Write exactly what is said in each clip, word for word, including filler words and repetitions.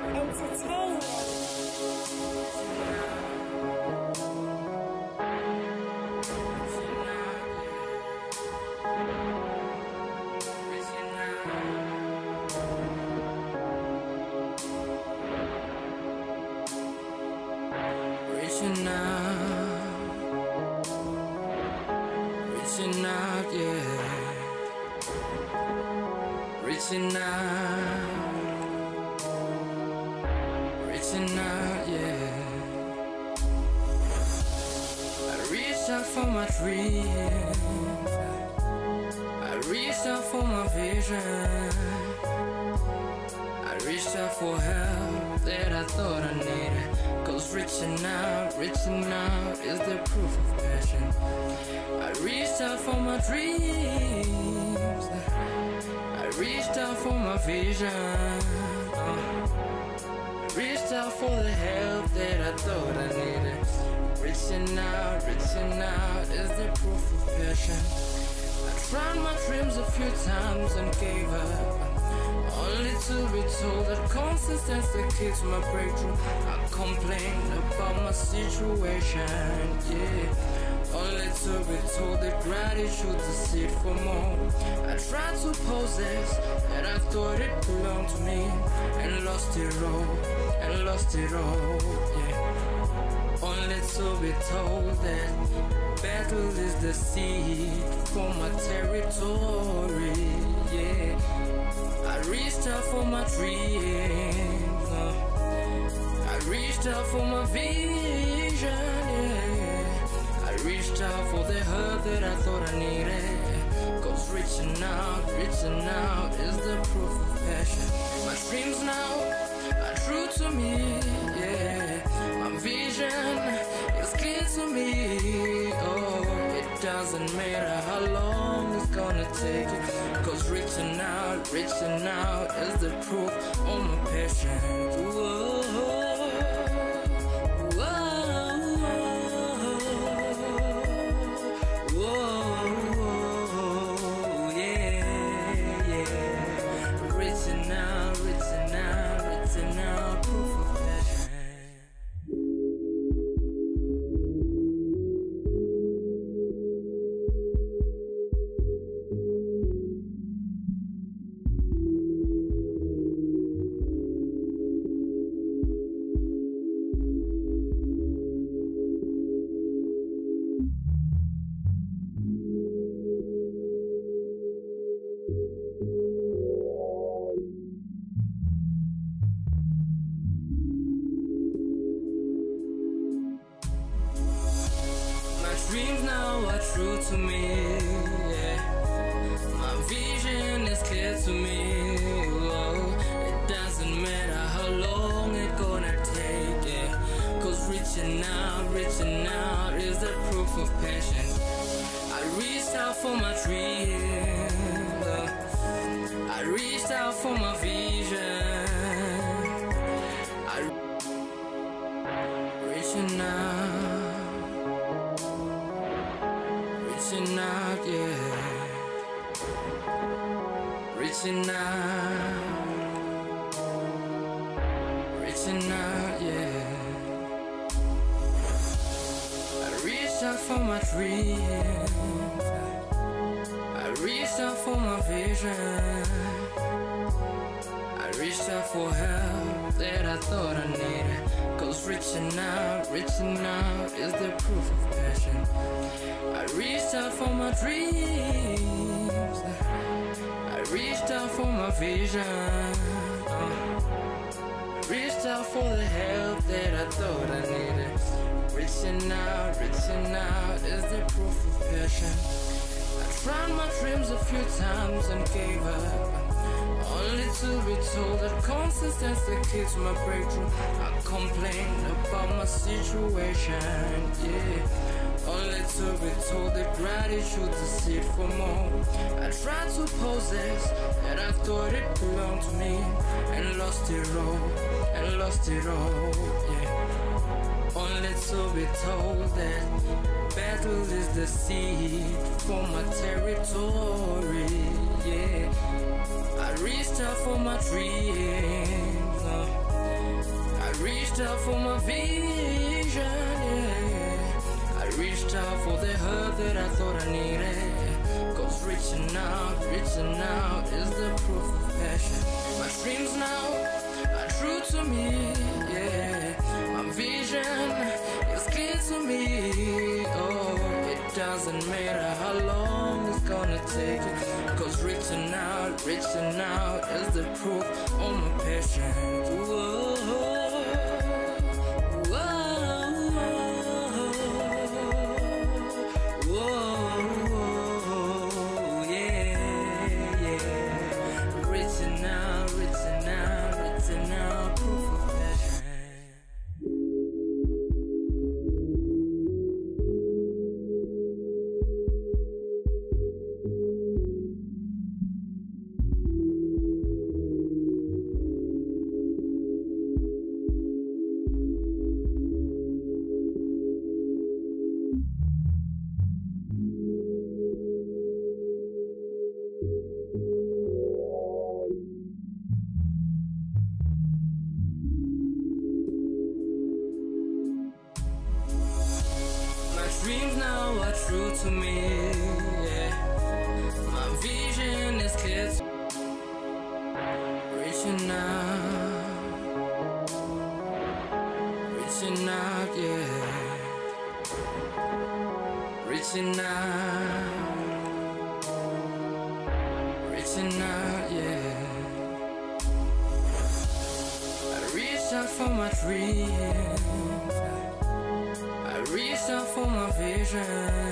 Entertainment. Reaching out, reaching out, yeah. Reaching out, reaching out, yeah. I reached out for my dreams, I reached out for my vision, I reached out for help that I thought I needed. Cause reaching out, reaching out is the proof of passion. I reached out for my dreams, I reached out for my vision, uh, reached out for the help that I thought I needed. Reaching out, reaching out is the proof of passion. I tried my dreams a few times and gave up, only to be told that consistency keeps my breakthrough. I complained about my situation, yeah, only to be told that gratitude to seek for more. I tried to possess that I thought it belonged to me, and lost it all, and lost it all, yeah, only to be told that battle is the seed for my territory, yeah. I reached out for my dreams, uh, I reached out for my vision, yeah. I reached out for the help that I thought I needed. Cause reaching out, reaching out is the proof of passion. My dreams now are true to me, yeah. My vision is clear to me, oh, it doesn't matter how long it's gonna take. Cause reaching out, reaching out is the proof of my passion. Whoa, whoa, whoa, yeah, yeah. Reaching out, reaching out, reaching out, proof of passion. Dreams now are true to me, yeah. My vision is clear to me, oh, it doesn't matter how long it's gonna take, yeah. Cause reaching out, reaching out is the proof of passion. I reached out for my dreams, uh, I reached out for my vision, I reaching out, reaching out, yeah. Reaching out, reaching out, yeah. I reached out for my dreams, I reached out for my vision, I reached out for help that I thought I needed. Cause reaching out, reaching out is the proof of passion. I reached out for my dreams, I reached out for my vision, uh, reached out for the help that I thought I needed. Reaching out, reaching out is the proof of passion. I tried my dreams a few times and gave up, only to be told that consistency keeps my breakthrough. I complained about my situation, yeah, only to be told that gratitude to seek for more. I tried to possess that I thought it belonged to me, and lost it all, and lost it all, yeah, only to be told that battle is the seed for my territory, yeah. I reached out for my dreams, uh, reached out for my vision, yeah. I reached out for the help that I thought I needed. Cause reaching out, reaching out is the proof of passion. My dreams now are true to me, yeah. My vision is clear to me. Oh, it doesn't matter how long it's gonna take it. Cause reaching out, reaching out is the proof of my passion. Whoa, dreams now are true to me, yeah. My vision is clear to reaching out, reaching out, yeah. Reaching out, reaching out, yeah. I reached out for my dreams, I reached out for my vision,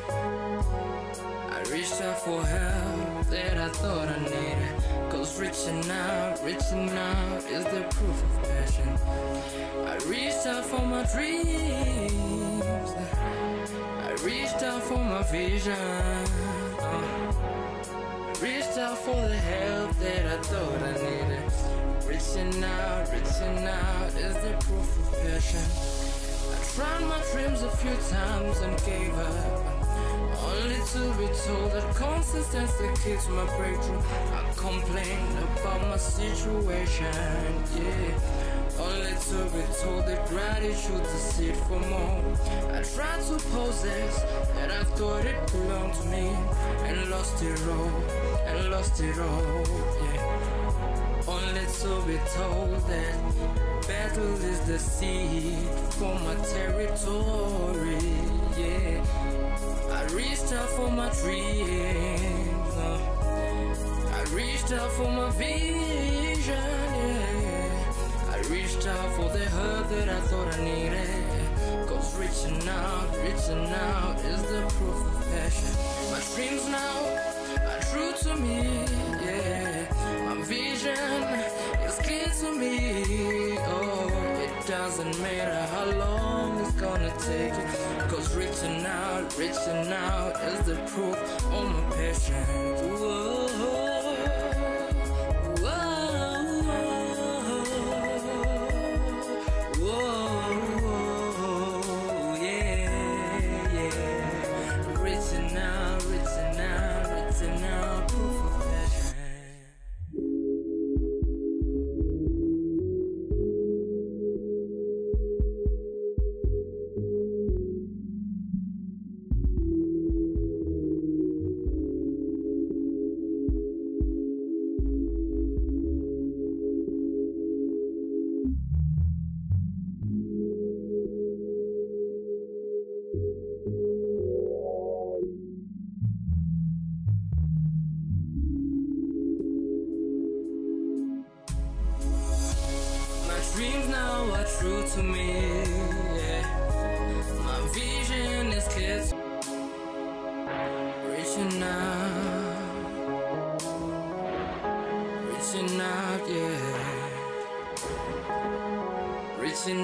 I reached out for help that I thought I needed. Cause reaching out, reaching out is the proof of passion. I reached out for my dreams, I reached out for my vision, uh, I reached out for the help that I thought I needed. Reaching out, reaching out is the proof of passion. Tried my dreams a few times and gave up, only to be told that consistency's the key to my breakthrough. I complained about my situation, yeah, only to be told that gratitude to seek for more. I tried to possess that I thought it belonged to me, and lost it all, and lost it all, yeah, only to be told that battle is the seed for my territory, yeah. I reached out for my dreams, uh, I reached out for my vision, yeah. I reached out for the help that I thought I needed. Cause reaching out, reaching out is the proof of passion. My dreams now are true to me, yeah. My vision is clear to me. Oh, it doesn't matter how long it's gonna take it. Cause reaching out, reaching out is the proof of my passion. Whoa, dreams now are true to me, yeah. My vision is clear to reaching out, reaching out, yeah. Reaching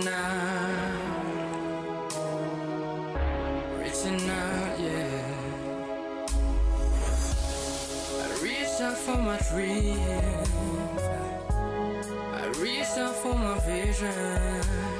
out, reaching out, yeah. I reached out for my dreams, I reached out for my vision,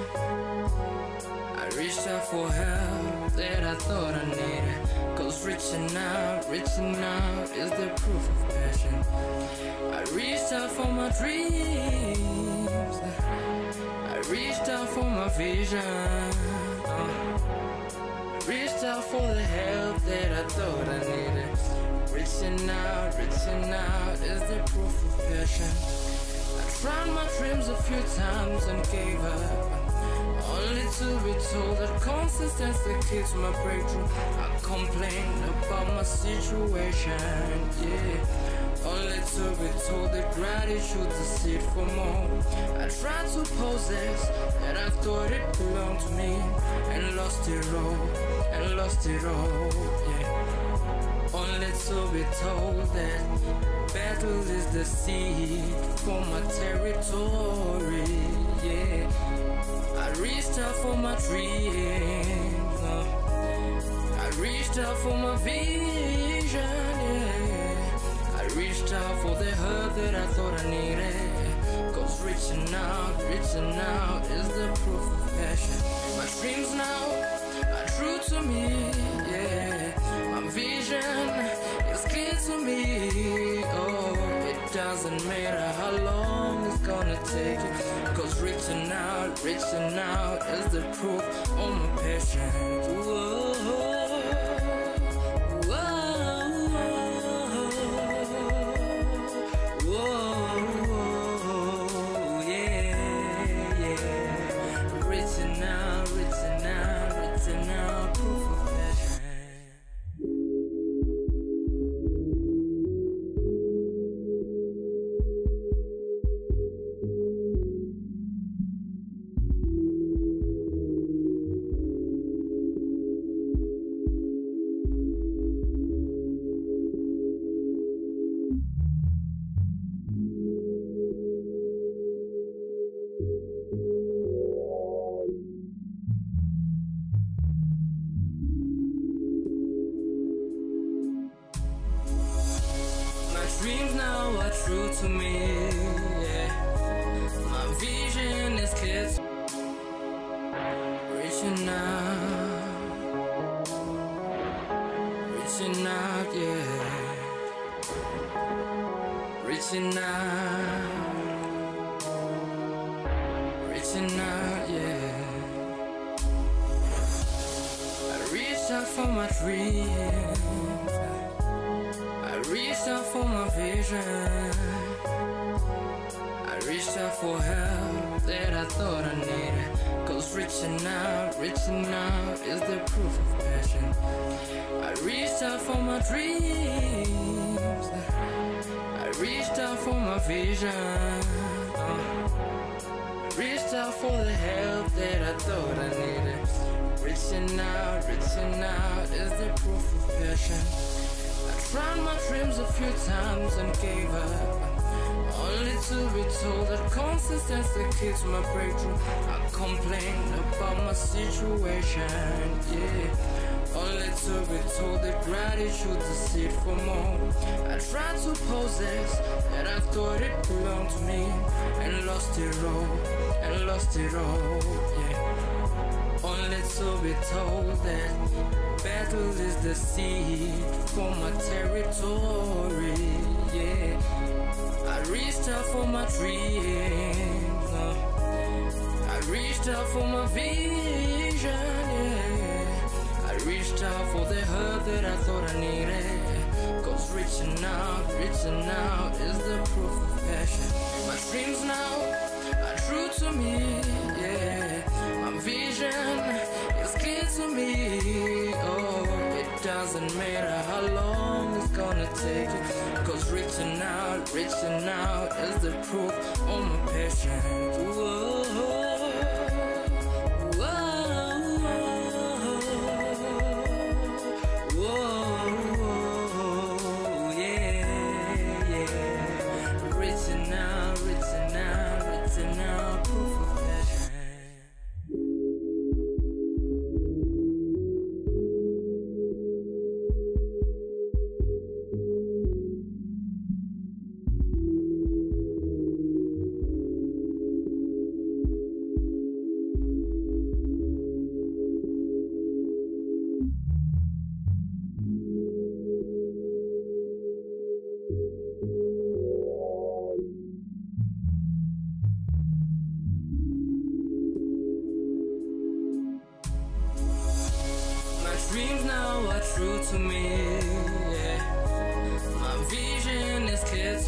I reached out for help that I thought I needed. Cause reaching out, reaching out is the proof of passion. I reached out for my dreams, I reached out for my vision. uh, Reached out for the help that I thought I needed. Reaching out, reaching out is the proof of passion. I tried my dreams a few times and gave up, only to be told that consistency keeps my breakthrough. I complained about my situation, yeah, only to be told that gratitude to seek for more. I tried to possess that I thought it belonged to me, and lost it all, and lost it all, yeah. Only to be told that battle is the seed for my territory, yeah. I reached out for my dreams, uh, I reached out for my vision, yeah. I reached out for the help that I thought I needed. Cause reaching out, reaching out is the proof of passion. My dreams now are true to me, yeah. My vision is clear to me. Oh, it doesn't matter how long it's gonna take it. Cause reaching out, reaching out is the proof of my passion. Whoa, whoa, whoa, yeah, yeah. Reaching out, reaching out, reaching out, proof of passion. Dreams now are true to me, yeah. My vision is clear to reaching out, reaching out, yeah. Reaching out, reaching out, yeah. I reached out for my dreams, I reached out for my vision. I reached out for help that I thought I needed. Cause reaching out, reaching out is the proof of passion. I reached out for my dreams. I reached out for my vision. uh, Reached out for the help that I thought I needed. Reaching out, reaching out is the proof of passion. Tried my dreams a few times and gave up, only to be told that consistency keeps my breakthrough. I complained about my situation, yeah, only to be told that gratitude to seek for more. I tried to possess that I thought it belonged to me, and lost it all, and lost it all, yeah. Only to be told that battle is the seed for my territory, yeah. I reached out for my dreams, uh, I reached out for my vision, yeah. I reached out for the help that I thought I needed. Cause reaching out, reaching out is the proof of passion. My dreams now are true to me, yeah. My vision is clear to me. Oh, it doesn't matter how long it's gonna take it. Cause reaching out, reaching out is the proof of my passion. Whoa, whoa, whoa, yeah, yeah. Reaching out, reaching out, reaching out, proof of passion. true to me, yeah. My vision is clear,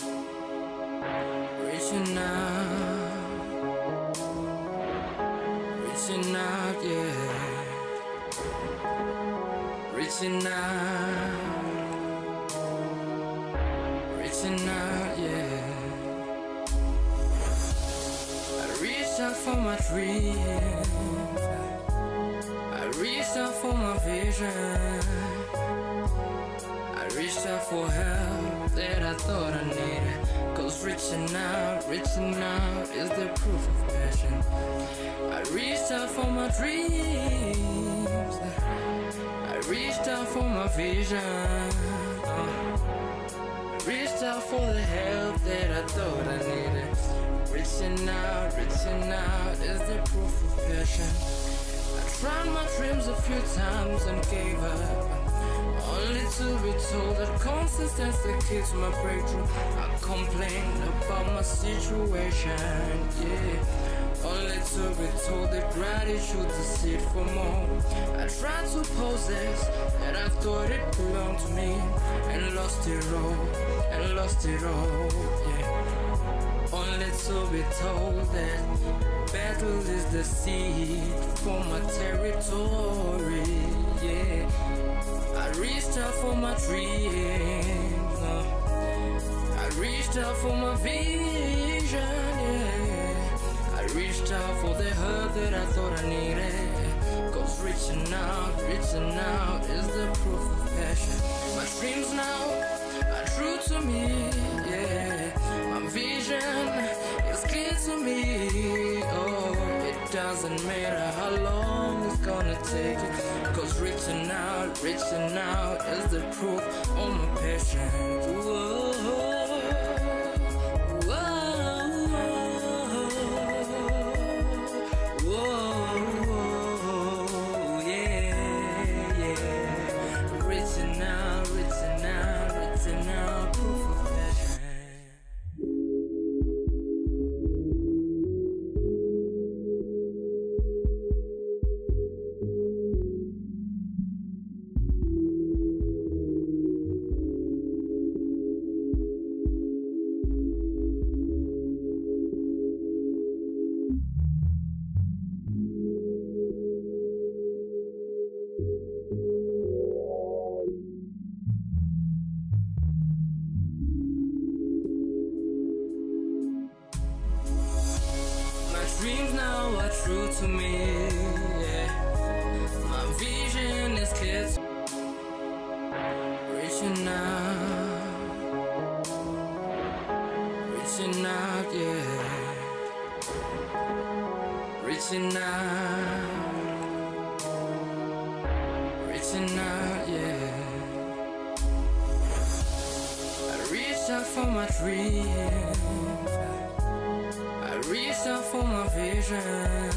reaching out, reaching out, yeah. Reaching out, reaching out, yeah. I reached out for my dreams, I reached out for my vision, I reached out for help that I thought I needed. Cause reaching out, reaching out is the proof of passion. I reached out for my dreams, I reached out for my vision, uh, reached out for the help that I thought I needed. Reaching out, reaching out is the proof of passion. I tried my dreams a few times and gave up, only to be told that consistency's the key to my breakthrough. I complained about my situation, yeah, only to be told that gratitude to seek for more. I tried to possess that I thought it belonged to me, and lost it all, and lost it all, yeah. Only to be told that battle is the seed for my territory, yeah. I reached out for my dreams, uh, I reached out for my vision, yeah. I reached out for the help that I thought I needed. Cause reaching out, reaching out is the proof of passion. My dreams now are true to me, yeah. My vision is clear to me, oh. It doesn't matter how long it's gonna take it. Cause reaching out, reaching out is the proof of my passion. Whoa, whoa, whoa, yeah, yeah. Reaching out, reaching out, reaching out, proof of passion. Dreams now are true to me, yeah. My vision is clear, reaching out, reaching out, yeah. Reaching out, reaching out, yeah. I reached out for my dreams, I reached out for my vision,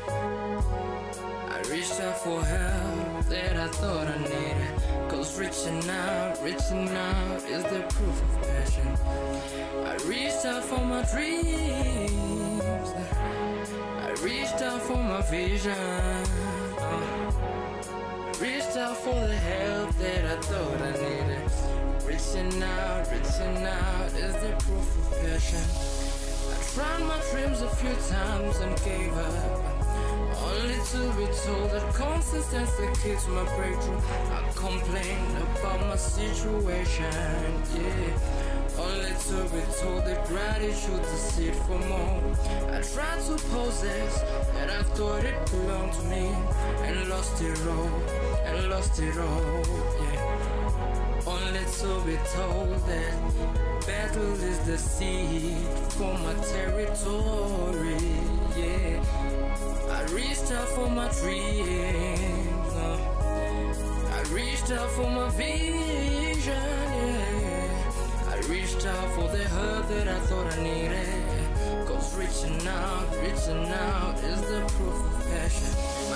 I reached out for help that I thought I needed. Cause reaching out, reaching out is the proof of passion. I reached out for my dreams, I reached out for my vision, uh, reached out for the help that I thought I needed. Reaching out, reaching out is the proof of passion. Tried my dreams a few times and gave up, only to be told that consistency's the key to my breakthrough. I complained about my situation, yeah, only to be told that gratitude to seek for more. I tried to possess that I thought it belonged to me, and lost it all, and lost it all, yeah. Only to be told that battle is the seed for my territory, yeah. I reached out for my dreams, uh, I reached out for my vision, yeah. I reached out for the help that I thought I needed. Cause reaching out, reaching out is the proof of passion.